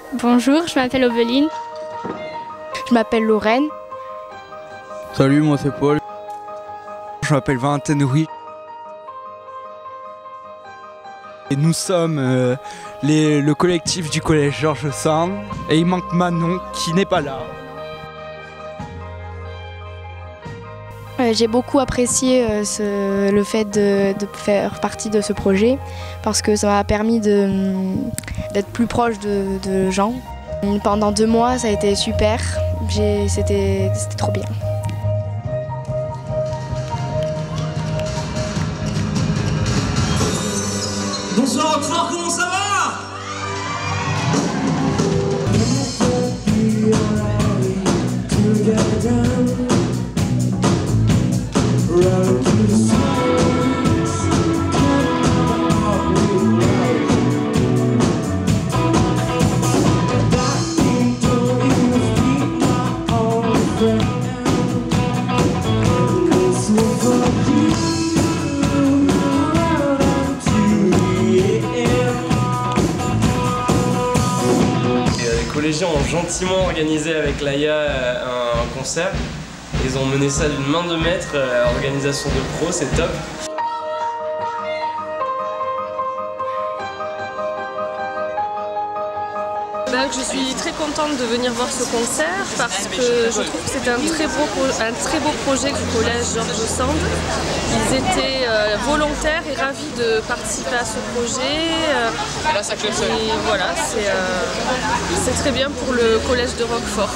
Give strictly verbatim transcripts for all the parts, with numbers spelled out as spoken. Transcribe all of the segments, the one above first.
Bonjour, je m'appelle Obeline. Je m'appelle Lorraine. Salut, moi c'est Paul. Je m'appelle Valentin Nourri. Et nous sommes euh, les, le collectif du collège Georges Sand. Et il manque Manon qui n'est pas là. Euh, J'ai beaucoup apprécié euh, ce, le fait de, de faire partie de ce projet parce que ça m'a permis d'être plus proche de, de gens. Pendant deux mois, ça a été super. C'était trop bien. Bonsoir Roquefort, comment ça va? Les collégiens ont gentiment organisé avec l'A I A un concert. Ils ont mené ça d'une main de maître, organisation de pro, c'est top. Je suis très contente de venir voir ce concert parce que je trouve que c'est un très beau, un très beau projet du collège Georges Sand. Ils étaient euh, volontaires et ravis de participer à ce projet. Et voilà, c'est euh, très bien pour le collège de Roquefort.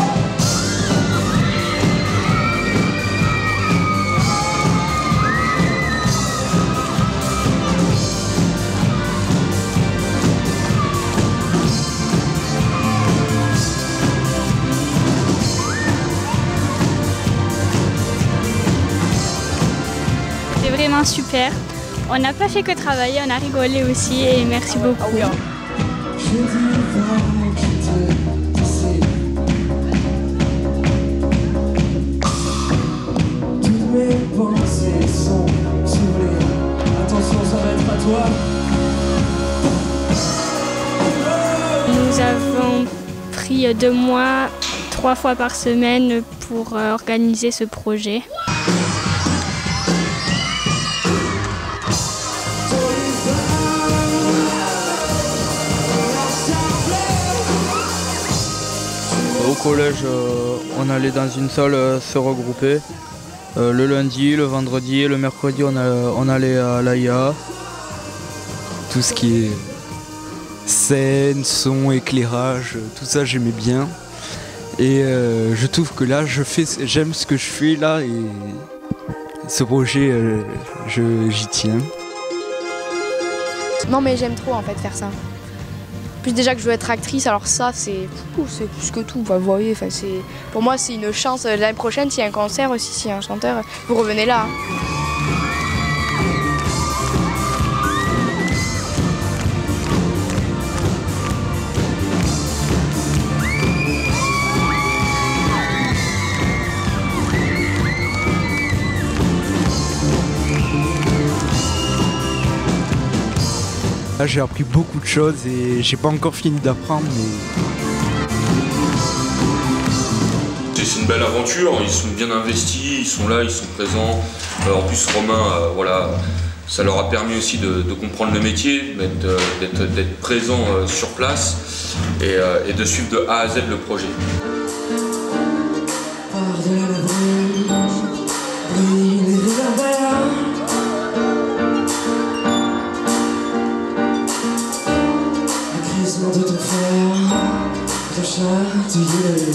C'était vraiment super. On n'a pas fait que travailler, on a rigolé aussi et merci beaucoup. Toutes mes pensées sont saoulées. Attention, ça va être à toi. Nous avons pris deux mois, trois fois par semaine pour organiser ce projet. Au collège, euh, on allait dans une salle euh, se regrouper. Euh, le lundi, le vendredi et le mercredi, on, a, on allait à l'A I A. Tout ce qui est scène, son, éclairage, tout ça j'aimais bien. Et euh, je trouve que là, je fais, j'aime ce que je fais là et ce projet, euh, j'y tiens. Non mais j'aime trop en fait faire ça. Plus déjà que je veux être actrice, alors ça c'est plus que tout, vous voyez, pour moi c'est une chance. L'année prochaine s'il y a un concert aussi, s'il y a un chanteur, vous revenez là. Hein. Là j'ai appris beaucoup de choses et j'ai pas encore fini d'apprendre mais... C'est une belle aventure, ils sont bien investis, ils sont là, ils sont présents. Euh, en plus Romain, euh, voilà, ça leur a permis aussi de, de comprendre le métier, d'être présent euh, sur place et, euh, et de suivre de A à Z le projet. Par-delà la brume, brillent les réverbères. De ton frère, de chatouiller.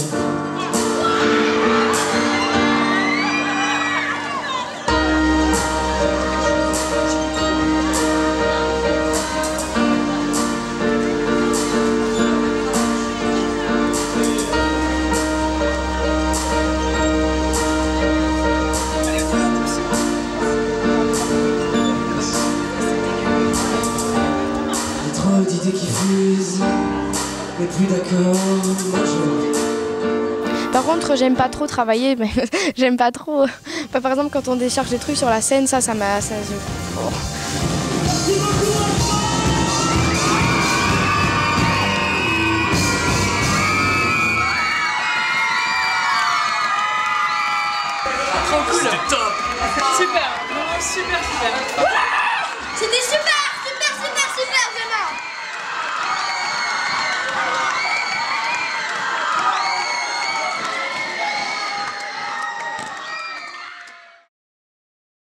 Trop d'idées qui fusent, mais plus d'accord, moi je... Par contre, j'aime pas trop travailler, mais j'aime pas trop. Par exemple, quand on décharge des trucs sur la scène, ça, ça m'a... Ça, je... oh. Trop cool. C'était top. Super, vraiment super super. C'était super.